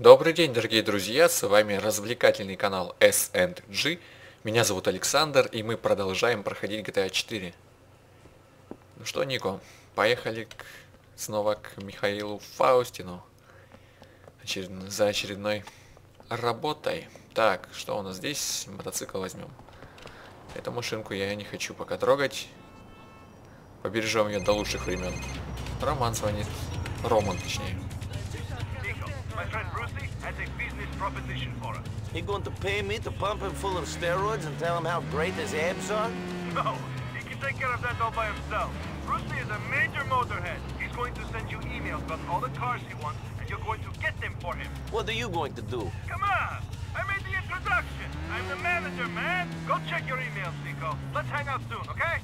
Добрый день, дорогие друзья, с вами развлекательный канал S&G. Меня зовут Александр, и мы продолжаем проходить GTA 4. Ну что, Нико, поехали снова к Михаилу Фаустину за очередной работой. Так, что у нас здесь? Мотоцикл возьмем. Эту машинку я не хочу пока трогать. Побережем ее до лучших времен. Роман звонит. Роман, точнее. My friend Brucey has a business proposition for us. He going to pay me to pump him full of steroids and tell him how great his abs are? No, he can take care of that all by himself. Brucey is a major motorhead. He's going to send you emails about all the cars he wants, and you're going to get them for him. What are you going to do? Come on! I made the introduction. I'm the manager, man. Go check your emails, Nico. Let's hang out soon, okay?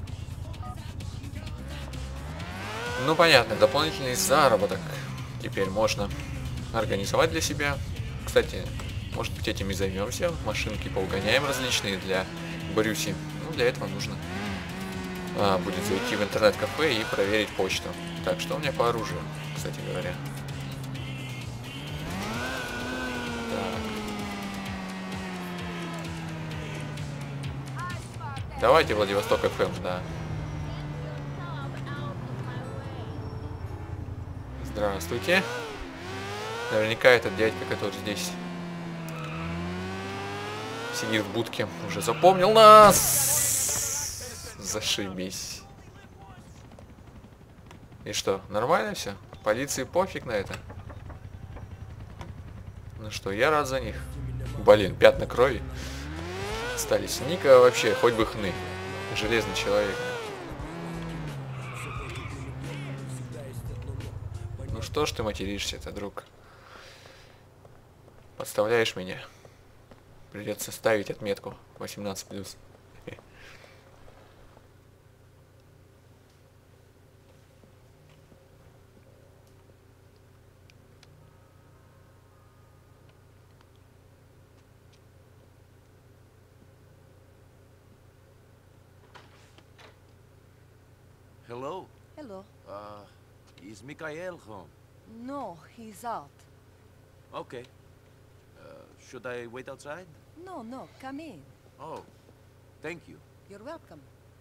Ну понятно, дополнительный заработок теперь можно организовать для себя. Кстати, может быть, этим и займемся. Машинки поугоняем различные для Брюси. Ну, для этого нужно будет зайти в интернет-кафе и проверить почту. Так, что у меня по оружию, кстати говоря. Так. Давайте Владивосток ФМ, да. Здравствуйте. Наверняка этот дядька, который здесь сидит в будке, уже запомнил нас. Зашибись. И что, нормально все? Полиции пофиг на это? Ну что, я рад за них. Блин, пятна крови остались. Ника вообще, хоть бы хны. Железный человек. Ну что ж ты материшься-то, друг? Подставляешь меня. Придется ставить отметку 18+. Hello? Hello. Is Mikhail home? No, he's out. Okay. Should I wait outside? No, come in. Oh, thank you. You're welcome.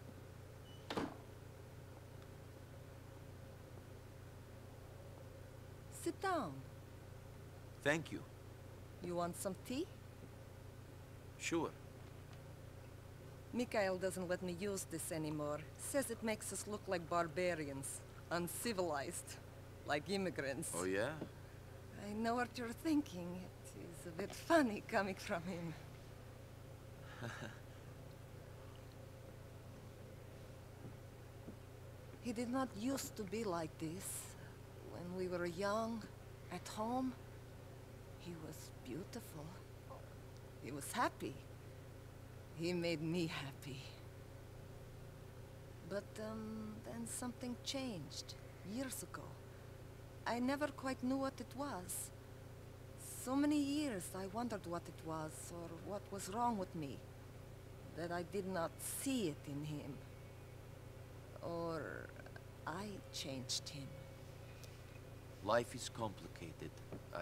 Sit down. Thank you. You want some tea? Sure. Mikhail doesn't let me use this anymore. Says it makes us look like barbarians. Uncivilized. Like immigrants. Oh, yeah? I know what you're thinking. It is a bit funny coming from him. He did not used to be like this. When we were young, at home, he was beautiful. He was happy. He made me happy. But then something changed, years ago. I never quite knew what it was. So many years I wondered what it was, or what was wrong with me. That I did not see it in him. Or I changed him. Life is complicated.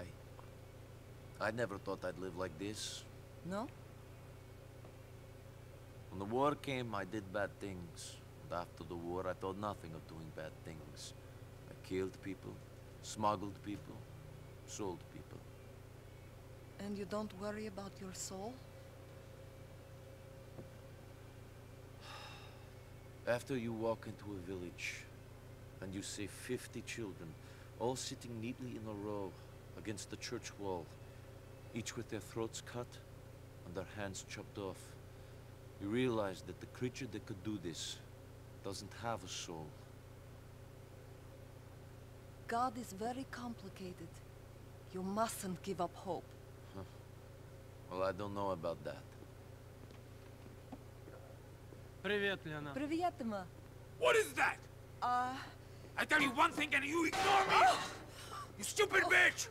I never thought I'd live like this. No? When the war came, I did bad things. And after the war, I thought nothing of doing bad things. I killed people, smuggled people, sold people. And you don't worry about your soul? After you walk into a village, and you see 50 children, all sitting neatly in a row against the church wall, each with their throats cut and their hands chopped off, you realize that the creature that could do this doesn't have a soul. God is very complicated. You mustn't give up hope. Huh. Well, I don't know about that. Привет, Лена. Привет, Emma. What is that? I tell you one thing and you ignore me! You stupid bitch!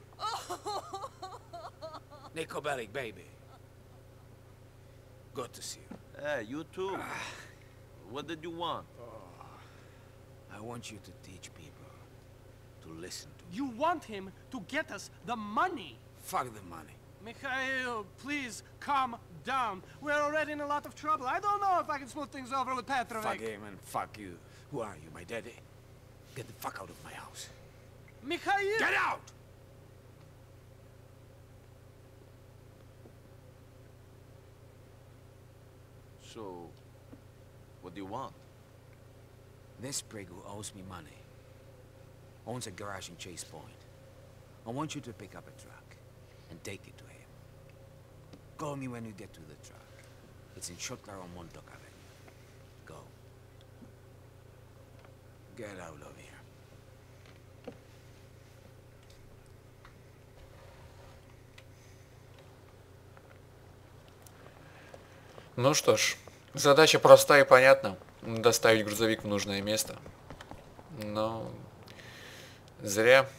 Nico Bellic, baby. Good to see you. Hey, you too. What did you want? I want you to teach people to listen to me. You want him to get us the money. Fuck the money. Mikhail, please calm down. We're already in a lot of trouble. I don't know if I can smooth things over with Petrovic. Fuck him and fuck you. Who are you, my daddy? Get the fuck out of my house. Mikhail! Get out! So, what do you want? This prig who owes me money owns a garage in Chase Point. I want you to pick up a truck and take it to him. Call me when you get to the truck. It's in Shotlar on Montauk Avenue. Go. Get out of here. Ну что ж, задача проста и понятна. Доставить грузовик в нужное место. Но зря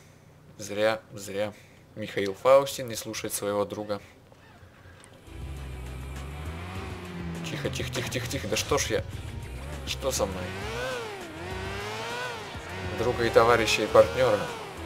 Михаил Фаустин не слушает своего друга. Тихо. Да что ж я? Что со мной? Друга и товарища и партнера.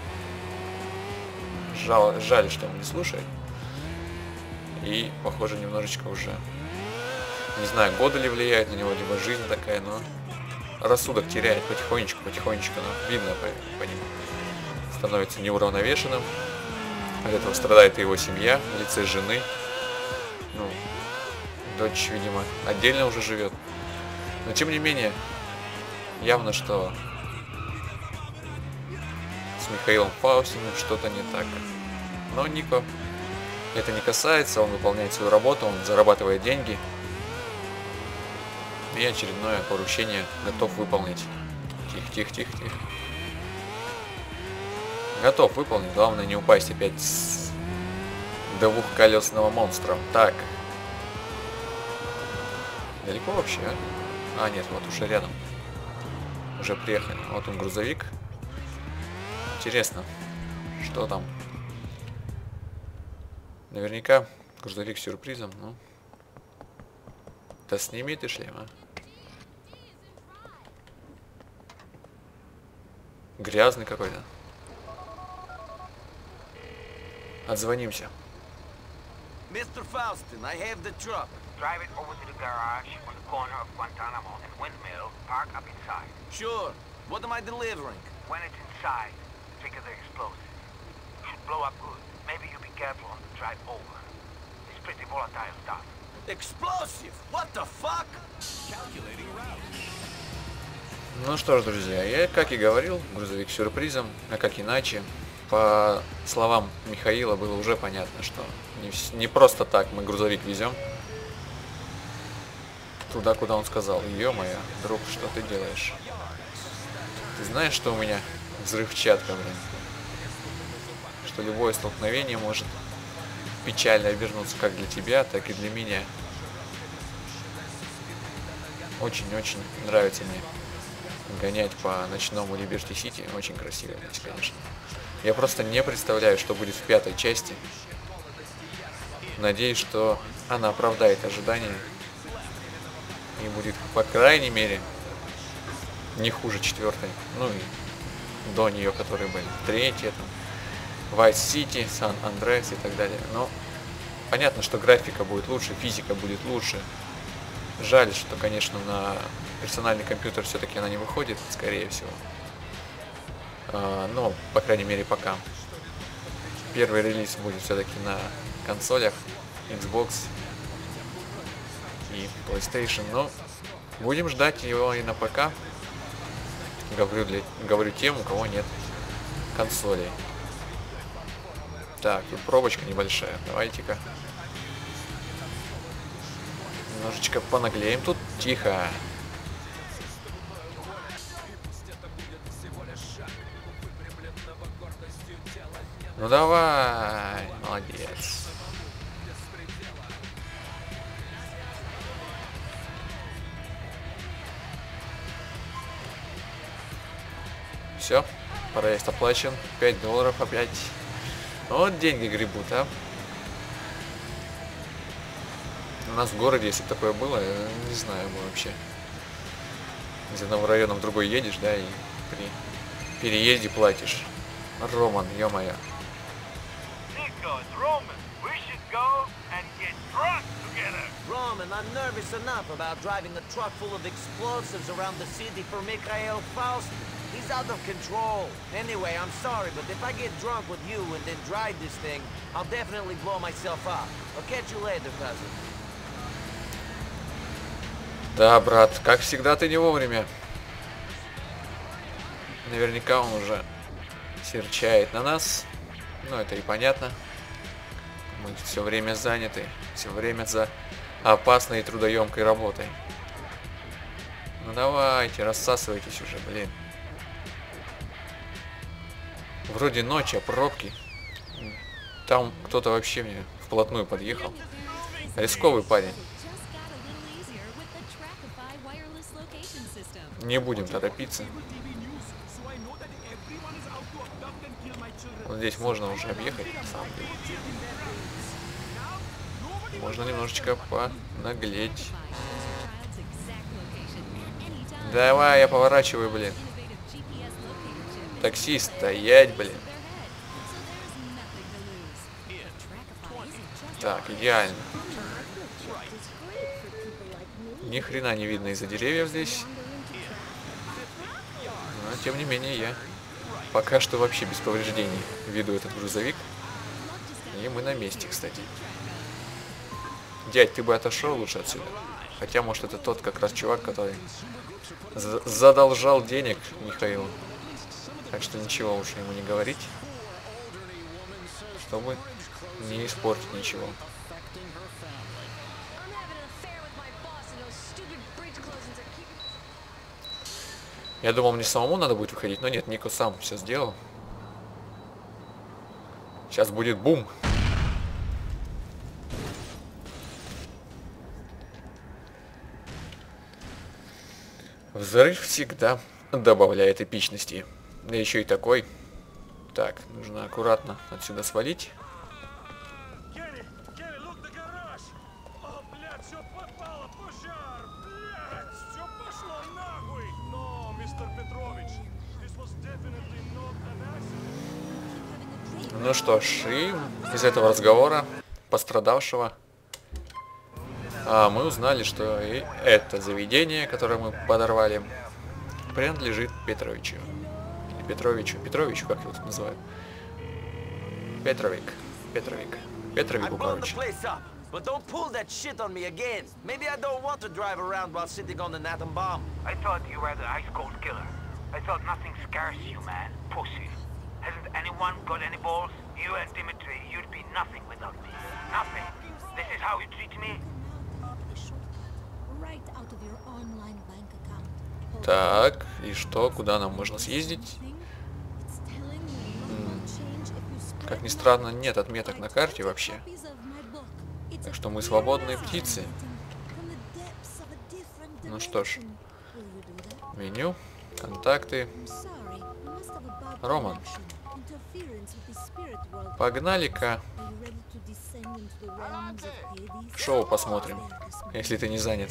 Жаль, что он не слушает. И, похоже, немножечко уже... Не знаю, годы ли влияют на него, либо жизнь такая, но... Рассудок теряет потихонечку, но видно по нему. Становится неуравновешенным. От этого страдает и его семья в лице жены. Ну, дочь, видимо, отдельно уже живет. Но тем не менее, явно, что с Михаилом Фаустиным что-то не так. Но Нико это не касается, он выполняет свою работу, он зарабатывает деньги. И очередное поручение готов выполнить. Тихо. Готов выполнить, главное не упасть опять с двухколесного монстра. Так. Далеко вообще, а? А, нет, вот уже рядом. Уже приехали. Вот он, грузовик. Интересно, что там? Наверняка грузовик с сюрпризом, ну. Да сними ты шлем, а. Грязный какой-то. Отзвонимся. Mr. Faustin, I have the truck. Drive it over to the garage on the corner of Guantanamo and Windmill. Park up inside. Sure. What am I delivering? When it's inside, trigger the explosive. Should blow up good. Maybe you be careful on the drive over. It's pretty volatile stuff. Explosive? What the fuck? Ну что ж, друзья, я, как и говорил, грузовик с сюрпризом, а как иначе. По словам Михаила было уже понятно, что не просто так мы грузовик везем туда, куда он сказал. Ё-моё, друг, что ты делаешь? Ты знаешь, что у меня взрывчатка, блин? Что любое столкновение может печально обернуться как для тебя, так и для меня. Очень-очень нравится мне гонять по ночному Либерти-Сити. Очень красиво здесь, конечно. Я просто не представляю, что будет в 5-й части. Надеюсь, что она оправдает ожидания и будет, по крайней мере, не хуже 4-й. Ну и до нее, которые были 3-я, там, Vice City, San Andreas и так далее. Но понятно, что графика будет лучше, физика будет лучше. Жаль, что, конечно, на персональный компьютер все-таки она не выходит, скорее всего. Но, по крайней мере, пока. Первый релиз будет все-таки на консолях Xbox и PlayStation. Но будем ждать его и на ПК. Говорю тем, у кого нет консолей. Так, тут пробочка небольшая. Давайте-ка немножечко понаглеем тут. Тихо. Ну давай, молодец. Все, проезд оплачен. $5 опять. Вот деньги гребут, а. У нас в городе, если бы такое было, я не знаю вообще. Из одного района в другой едешь, да, и при переезде платишь. Роман, ё-моё. Nico, it's Roman. gentlemen, I'm nervous enough about driving a truck full of explosives around the city for Mikhail Faust. He's out of control. Anyway, I'm sorry, but if I get drunk with you and then drive this thing, I'll definitely blow myself up. I'll catch you later, cousin. Да, брат, как всегда ты не вовремя. Наверняка он уже серчает на нас. Ну, это и понятно. Мы все время заняты, все время за опасной и трудоемкой работой. Ну давайте, рассасывайтесь уже, блин. Вроде ночь, а пробки. Там кто-то вообще мне вплотную подъехал. Рисковый парень. Не будем торопиться. Вот здесь можно уже объехать, на самом деле. Можно немножечко понаглеть. Давай, я поворачиваю, блин. Таксист, стоять, блин. Так, идеально. Ни хрена не видно из-за деревьев здесь. Но, тем не менее, я пока что вообще без повреждений веду этот грузовик. И мы на месте, кстати. Дядь, ты бы отошел лучше отсюда. Хотя, может, это тот как раз чувак, который задолжал денег Михаилу. Так что ничего лучше ему не говорить, чтобы не испортить ничего. Я думал, мне самому надо будет выходить, но нет, Нико сам все сделал. Сейчас будет бум. Взрыв всегда добавляет эпичности. Да еще и такой. Так, нужно аккуратно отсюда свалить. Ну что ж, и из этого разговора пострадавшего мы узнали, что и это заведение, которое мы подорвали, принадлежит Петровичу. Или Петровичу, как его тут называют? Петровику, короче. But don't pull that shit on me again. Maybe I don't want to drive around while sitting on an atom bomb. I thought you were the ice cold killer. I thought nothing scares you, man. Pussy. Hasn't anyone got any balls? You and Dimitri, you'd be nothing without me. Nothing. This is how you treat me? Так, и что? Куда нам можно съездить? Как ни странно, нет отметок на карте вообще. Так что мы свободные птицы. Ну что ж. Меню, контакты. Роман. Погнали-ка. Шоу посмотрим, если ты не занят.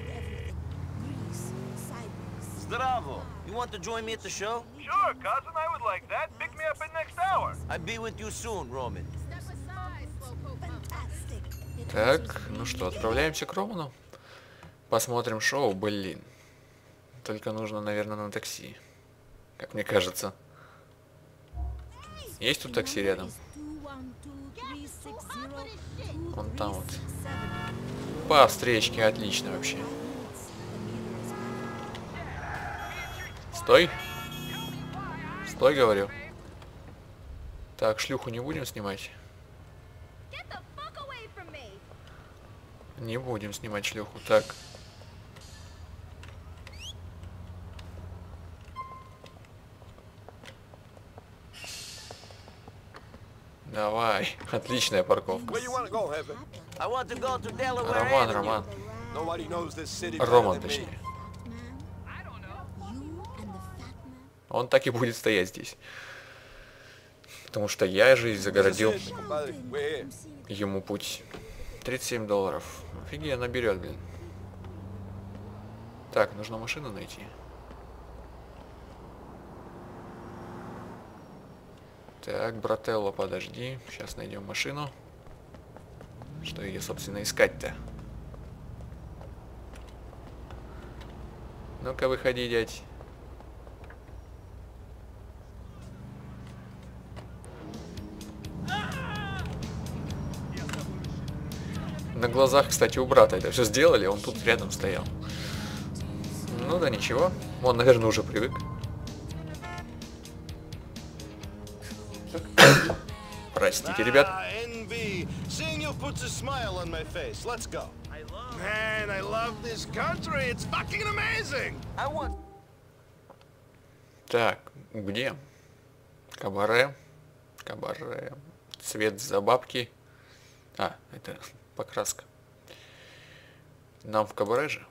Здраво! You want to join me at the show? Sure, cousin, I would like that. Pick me up in next hour. I'll be with you soon, Roman. Так, ну что, отправляемся к Роману. Посмотрим шоу, блин. Только нужно, наверное, на такси. Как мне кажется. Есть тут такси рядом? Вон там вот. По встречке, отлично вообще. Стой. Стой, говорю. Так, шлюху не будем снимать? Не будем снимать шлюху. Так. Давай. Отличная парковка. Роман. Роман, точнее. Он так и будет стоять здесь. Потому что я же загородил ему путь. $37. Офигенно берет, блин. Так, нужно машину найти. Так, брателло, подожди. Сейчас найдем машину. Что ее, собственно, искать-то? Ну-ка, выходи, дядь. На глазах, кстати, у брата это все сделали, он тут рядом стоял. Ну да ничего, он, наверное, уже привык. Простите, ребят. NB, seeing you puts a smile on my face. Let's go. Man, I love this country. It's fucking amazing. I want... Так, где? Кабаре. Кабаре. Цвет за бабки. А, это покраска. Нам в кабаре же.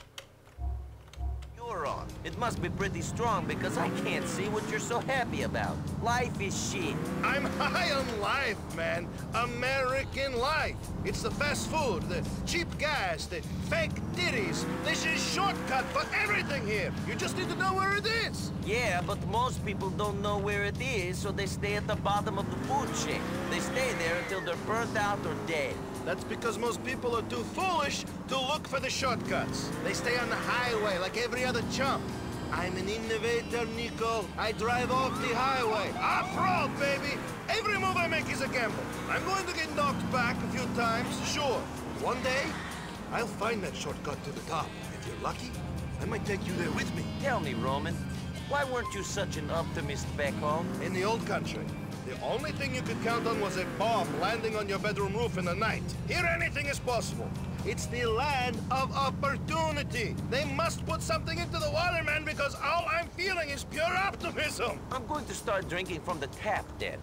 You're on. It must be pretty strong because I can't see what you're so happy about. Life is shit. I'm high on life, man. American life. It's the fast food, the cheap gas, the fake titties. This is shortcut for everything here. You just need to know where it is. Yeah, but most people don't know where it is, so they stay at the bottom of the food chain. They stay there until they're burnt out or dead. That's because most people are too foolish to look for the shortcuts. They stay on the highway like every other chump. I'm an innovator, Nico. I drive off the highway. Off-road, baby! Every move I make is a gamble. I'm going to get knocked back a few times, sure. One day, I'll find that shortcut to the top. If you're lucky, I might take you there with me. Tell me, Roman, why weren't you such an optimist back home? In the old country, the only thing you could count on was a bomb landing on your bedroom roof in the night. Here anything is possible. It's the land of opportunity. They must put something into the water, man, because all I'm feeling is pure optimism. I'm going to start drinking from the tap, then.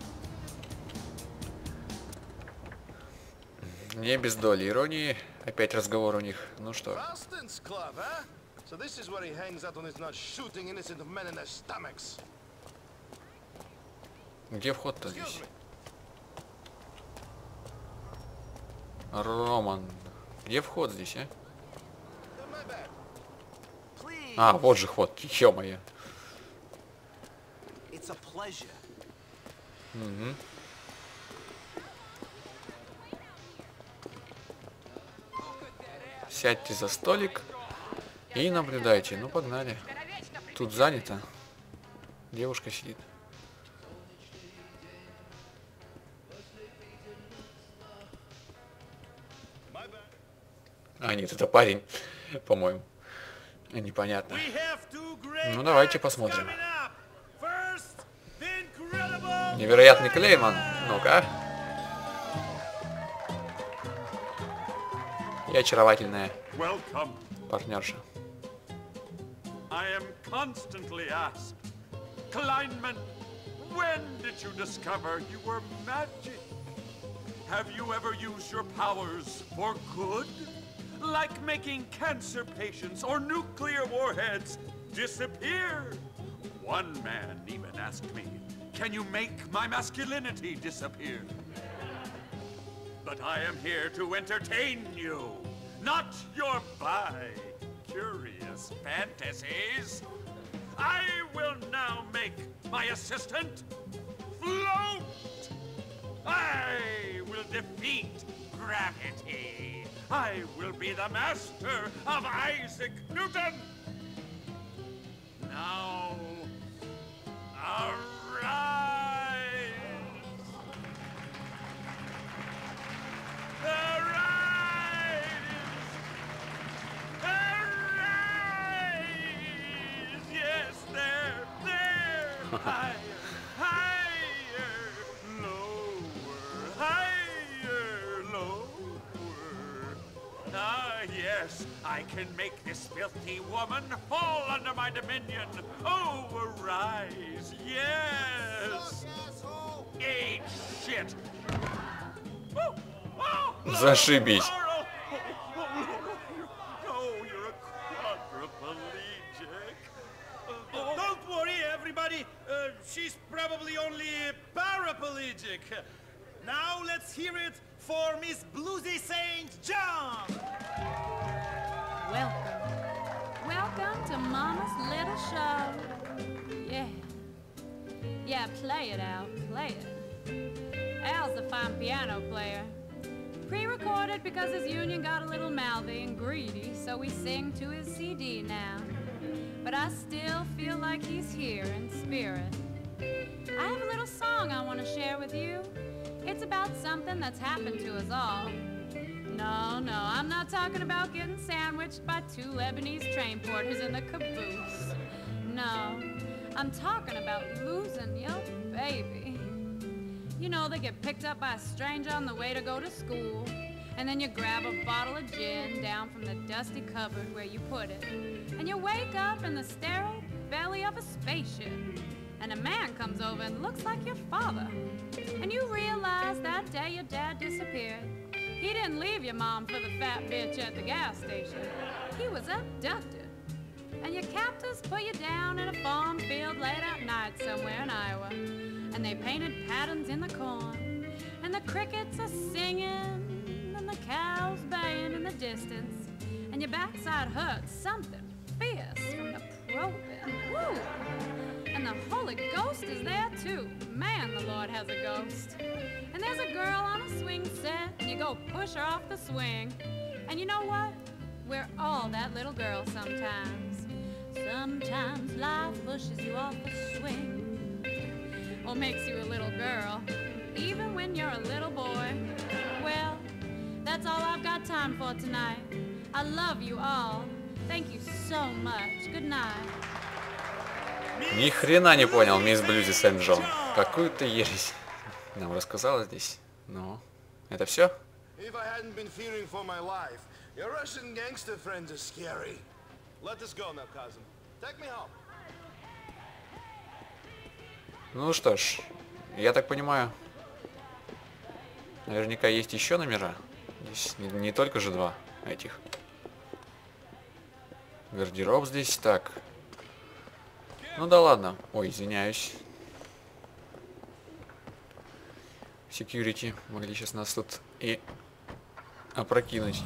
Не без доли иронии. Опять разговор у них. Ну что? Ralston's club, huh? So this is where he hangs out when he's not shooting innocent men in their stomachs. Где вход-то здесь? Excuse me. Роман. Где вход здесь, а? My bad. Please. А, вот же вход. Ё-моё. It's a pleasure. Сядьте за столик и наблюдайте. Ну, погнали. Тут занято. Девушка сидит. А, нет, это парень, по-моему. Непонятно. Ну, давайте посмотрим. Невероятный Клейман. Ну-ка. И очаровательная партнерша. I am constantly asked, Kleinman, when did you discover you were magic? Have you ever used your powers for good? Like making cancer patients or nuclear warheads disappear? One man even asked me, can you make my masculinity disappear? But I am here to entertain you, not your bi-curious fantasies. I will now make my assistant float. I will defeat gravity. I will be the master of Isaac Newton. Now, arise. Arise! Arise! Yes, there! Higher, higher, lower, higher, lower. Ah, yes, I can make this filthy woman fall under my dominion. Oh, arise, yes! Eat shit! Oh, oh, Зашибись. oh, you're a quadriplegic. Don't worry, everybody. She's probably only paraplegic. Now let's hear it for Miss Bluesy St. John. Welcome. Welcome to Mama's little show. Yeah. Yeah, play it, Al. Play it. Al's a fine piano player. Pre-recorded because his union got a little mouthy and greedy, so we sing to his CD now. but I still feel like he's here in spirit. I have a little song I want to share with you. It's about something that's happened to us all. No, I'm not talking about getting sandwiched by 2 Lebanese train porters in the caboose. No, I'm talking about losing your baby. You know, they get picked up by a stranger on the way to go to school, and then you grab a bottle of gin down from the dusty cupboard where you put it, and you wake up in the sterile belly of a spaceship, and a man comes over and looks like your father, and you realize that day your dad disappeared. He didn't leave your mom for the fat bitch at the gas station. He was abducted. And your captors put you down in a farm field late at night somewhere in Iowa. And they painted patterns in the corn. And the crickets are singing. And the cows baying in the distance. And your backside hurts something fierce from the probing. Woo! And the Holy Ghost is there too. Man, the Lord has a ghost. And there's a girl on a swing set, and you go push her off the swing. And you know what? We're all that little girl sometimes. Sometimes life pushes you off the swing, or makes you a little girl, even when you're a little boy. Well, that's all I've got time for tonight. I love you all. Thank you so much. Good night. Ни хрена не понял, мисс Блюзи Сент-Джон. Какую-то ересь нам рассказала здесь. Ну, это все? If I hadn't been fearing for my life, your Russian gangster friends are scary. Let us go now, cousin. Take me home. Ну что ж, я так понимаю, наверняка есть еще номера. Здесь не только же 2 этих. Гардероб здесь, так. Ну да ладно. Ой, извиняюсь. Security могли сейчас нас тут и опрокинуть.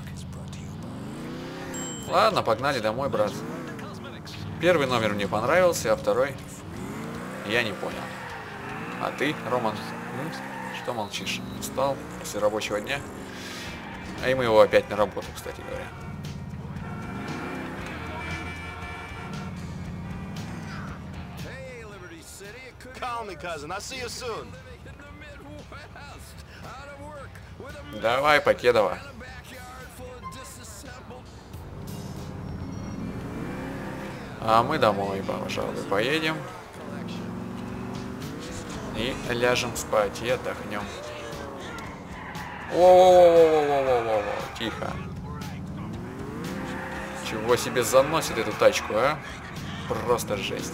Ладно, погнали домой, брат. Первый номер мне понравился, а второй я не понял. А ты, Роман, что молчишь? Устал после рабочего дня? А и мы его опять на работу, кстати говоря. Call me, cousin. I'll see you soon. Давай, Покедова. А мы домой, пожалуй, поедем. И ляжем спать, и отдохнем. О, тихо. Чего себе заносит эту тачку, а? Просто жесть.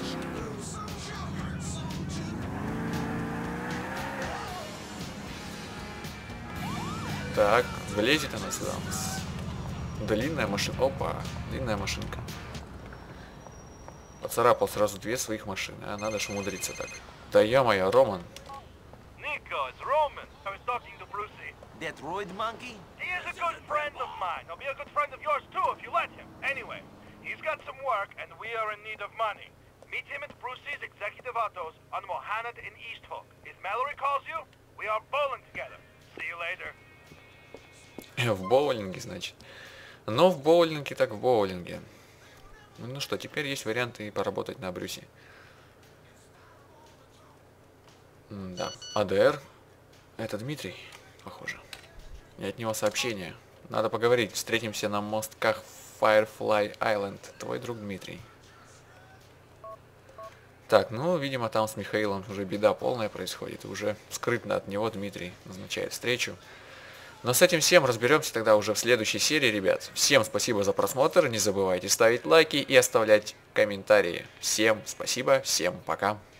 Так, влезет она сюда у нас. Длинная машина. Опа, длинная машинка. Поцарапал сразу 2 своих машины. А надо ж умудриться так. Да ё-моё, Роман. Nico, it's Roman. I was talking to Brucey. That roid monkey? He is a good friend of mine. He'll be a good friend of yours too if you let him. Anyway, he's got some work and we are in need of money. Meet him at Brucey's Executive Autos on Mohanad in East Hook. If Mallory calls you, we are bowling together. See you later. В боулинге, значит. Но в боулинге так в боулинге. Ну что, теперь есть варианты поработать на Брюсе. Да, АДР. Это Дмитрий, похоже. И от него сообщение. Надо поговорить. Встретимся на мостках Firefly Island. Твой друг Дмитрий. Так, ну, видимо, там с Михаилом уже беда полная происходит. И уже скрытно от него Дмитрий назначает встречу. Но с этим всем разберемся тогда уже в следующей серии, ребят. Всем спасибо за просмотр. Не забывайте ставить лайки и оставлять комментарии. Всем спасибо, всем пока.